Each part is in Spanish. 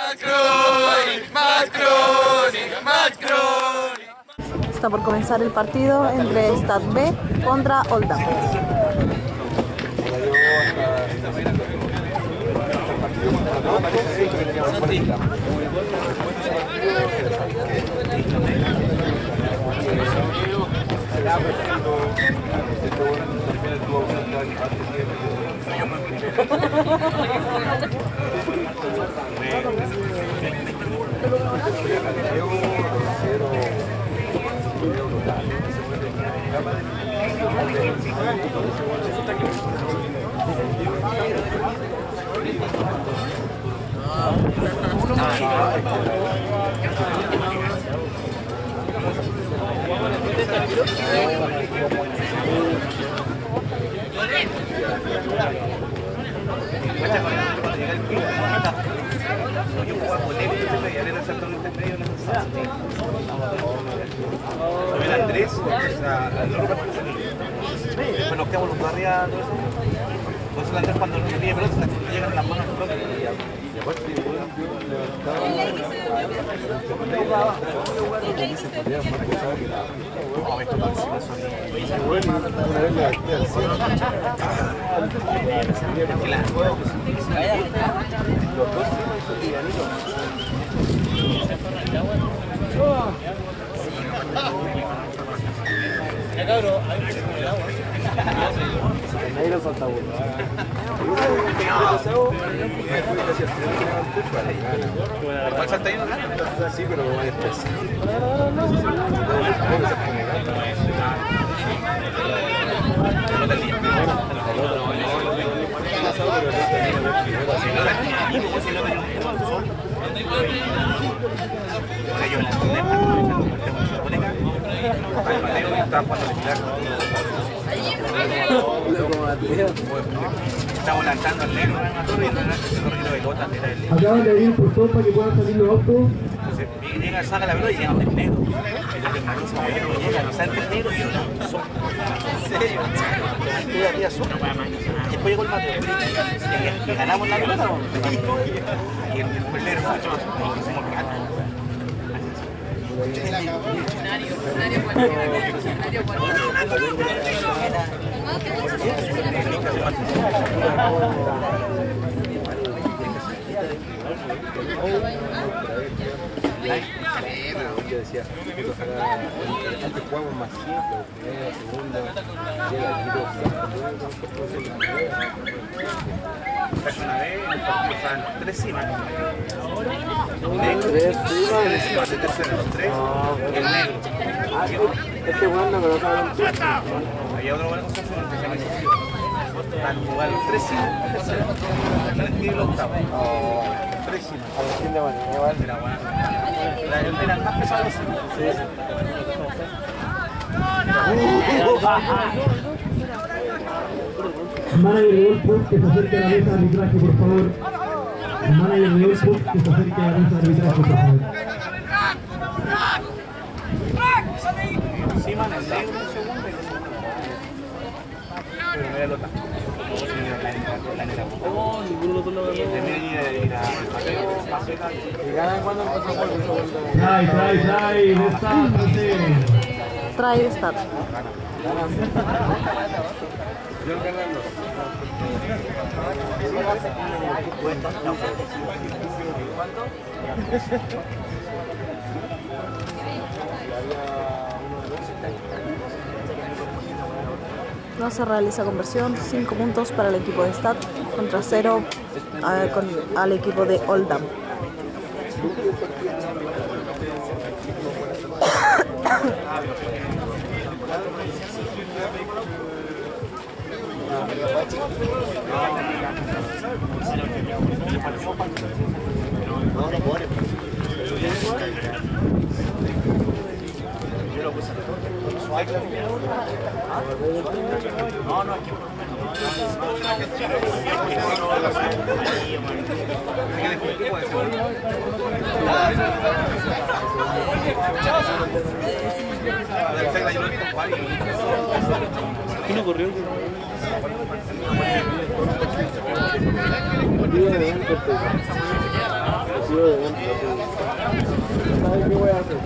Está por comenzar el partido entre Stad B contra Oldham. Andrés, después nos quedamos los barriados, entonces el Andrés cuando nos pide pelota le llegan las manos al toque y aparte ahí lo falta uno. ¿Cuál salta ahí? Sí, pero no hay espacio. Estamos lanzando al negro y el pelota era el acaban de abrir por todo para que puedan salir los autos. entonces llega, saca la pelota y llega el negro. El marisco llega, no sale el negro y yo no. En serio. Después llegó el Mateo y ganamos la pelota y el negro mucho más hicimos gato. Yo decía, antes jugábamos más simple, primera, segunda, llega el equipo una vez pasaban 3 cimas. Tres cimas, el tercero, 3, el negro. Este bueno, pero no había otro bueno que se llama para jugar los 3 cimas, el tercero, el los octavos. 3 cimas. A ver quién le van a llevar. Era bueno. Eran más pesados. El manager de Olpos que se acerque a la mesa de arbitraje, por favor. El manager de Olpos que se acerque a la mesa de arbitraje, por favor. Encima en el negro un segundo. Pero me da lota. Oh, ninguno de los dos. ¿Y ganan cuando empezó el segundo? Trae, de Stad, Trae Stad. Yo ganando. No se realiza conversión, 5 puntos para el equipo de Stad contra 0 al equipo de Oldham. No, aquí no corrió. sido de dentro. ¿Sabes qué voy a hacer?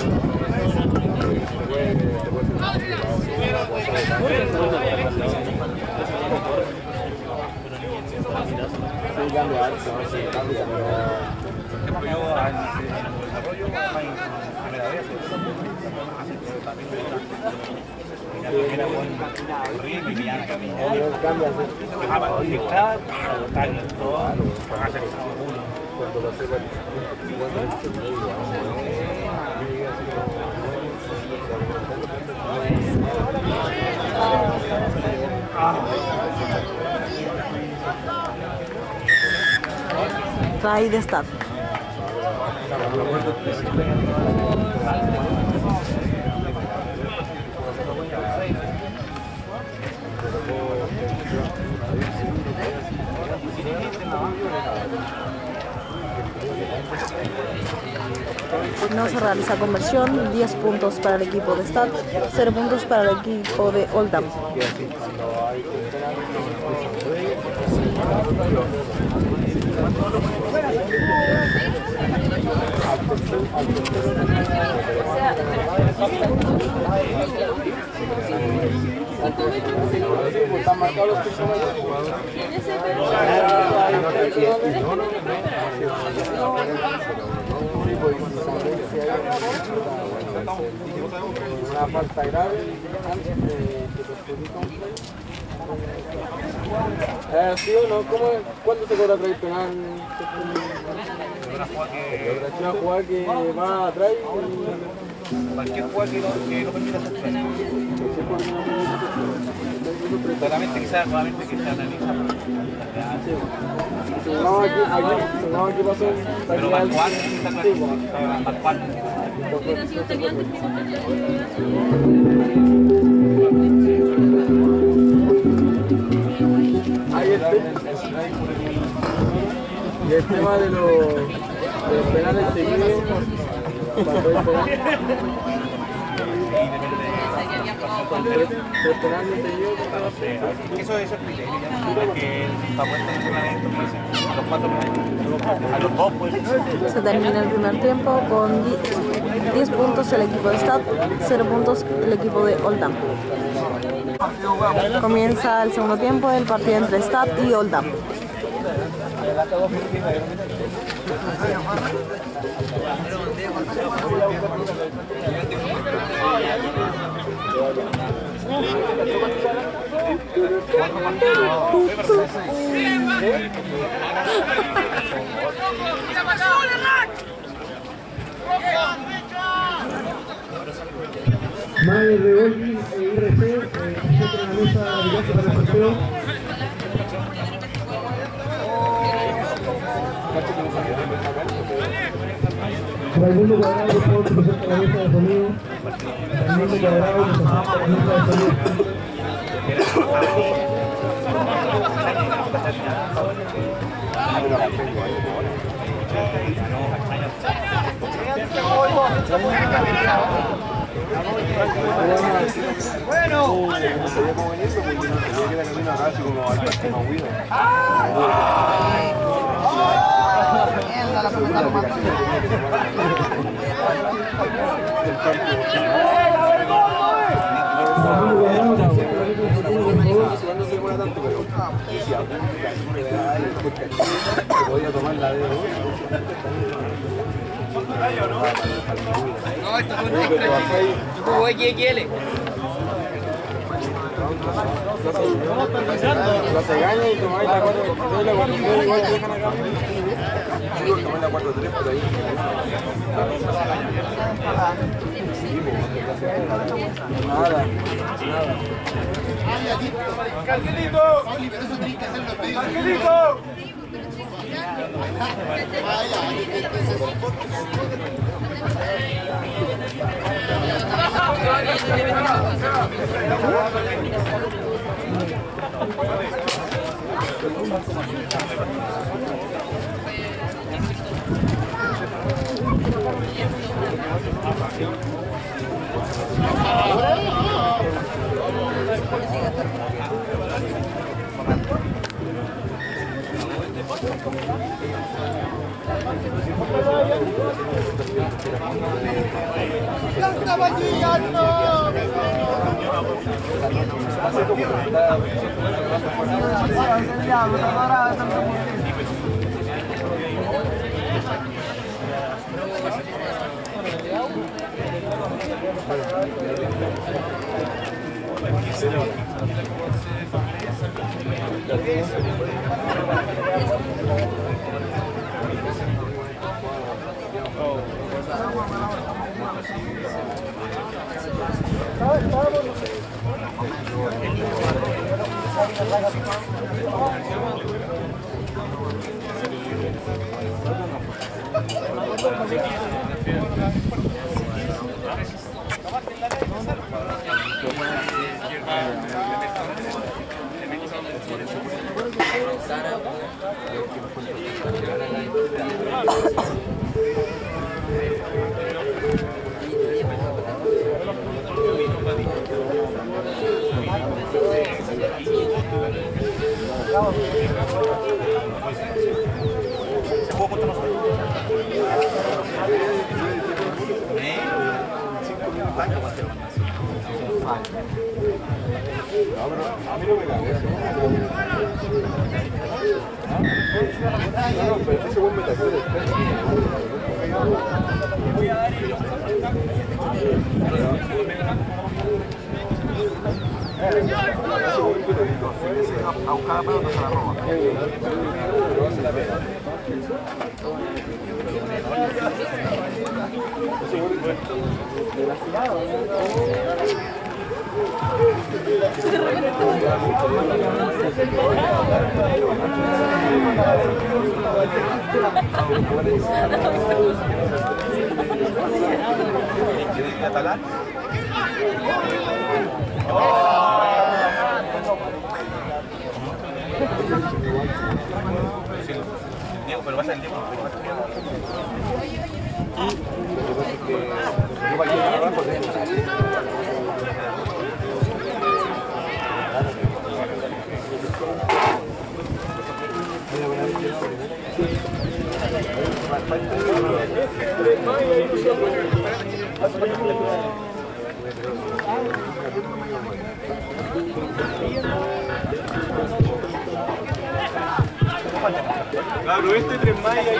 Sí, cambia harto, sí, cambia. Por ejemplo, yo en desarrollo, en primera vez, la primera con horrible, que ya la caminar. Cambia, Para conectar, para botar todo, para hacer el uno. cuando lo sepa. Try de Stade. No se realiza conversión, 10 puntos para el equipo de Stade, 0 puntos para el equipo de Oldham. ¿Están marcados los personajes? Una falta grave antes de que los permitan. ¿Sí o no? ¿Cuándo se cobra atrás el penal? Una jugada que va atrás y... Cualquier jugada que no permita hacer tres. Solamente quizás nuevamente que se analiza. Supongamos aquí pasó... Pero para jugar, para jugar. Y el tema de los penales seguidos, cuando hay penal, los penales seguidos, Eso es el criterio, que está puesto en el reglamento, los 4 penales, a los 2 pues. Se termina el primer tiempo con 10 puntos el equipo de Stade, 0 puntos el equipo de Oldham. Comienza el segundo tiempo del partido entre Stade y Oldham. Mayer de Olgi e IRC presentan la mesa de viaje para el sorteo. Raimundo Cuadrado, por favor, presenta la mesa de sonido. Raimundo Cuadrado, presenta la mesa de sonido. Bueno. podía tomar la de No, esto fue un XXL. la cegaña y tomáis la 4-3, la 4-3 igual que dejan acá. Tomáis la 4-3 por ahí. Nada. ¡Cargelito! Pauli, pero eso tenés que hacerlo en medio. ¡Cargelito! Diego, pero vas a Diego. Claro, este 3 más y ahí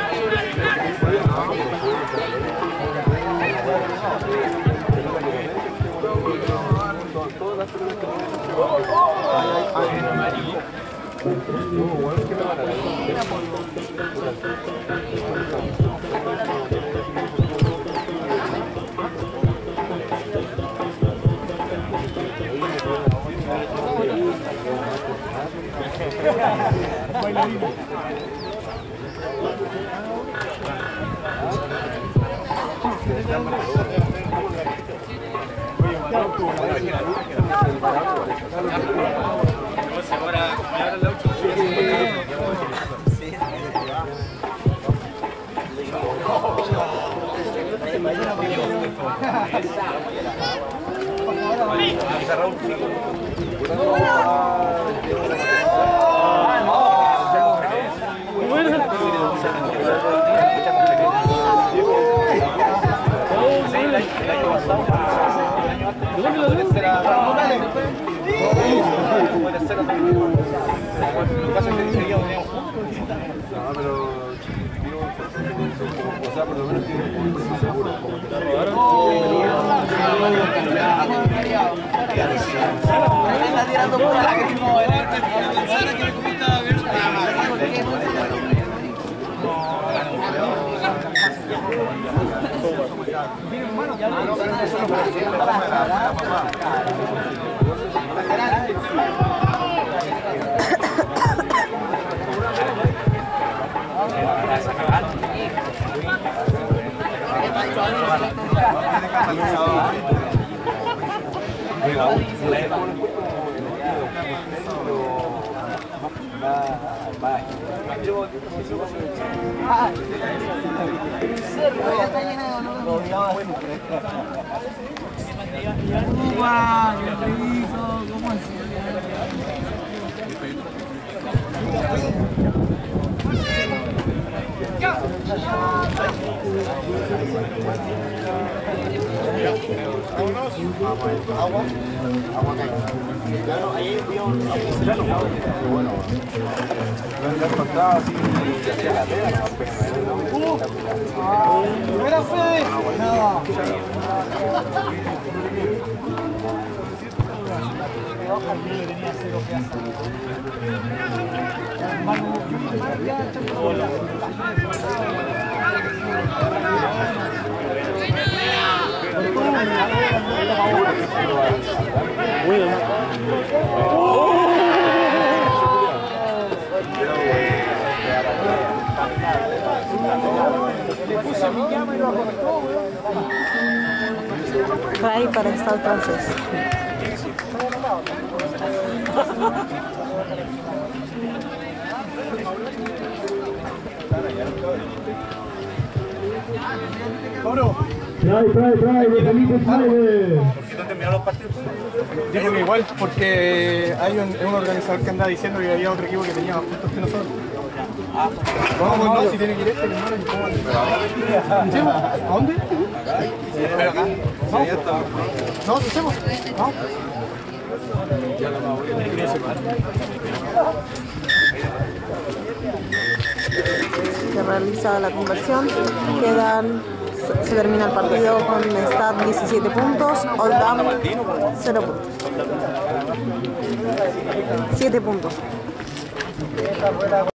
Try para Stade francés. Trae, de Felipe Trae. ¿Dónde terminaron los partidos? Digo que igual porque hay un organizador que anda diciendo que había otro equipo que tenía más puntos que nosotros. Vamos, no, si tiene que ir este, hermano, ¿a dónde? Acá. No, hacemos. Vamos. Se realiza la conversión. Se termina el partido con Stade 17 puntos, Oldham 0 puntos. 7 puntos.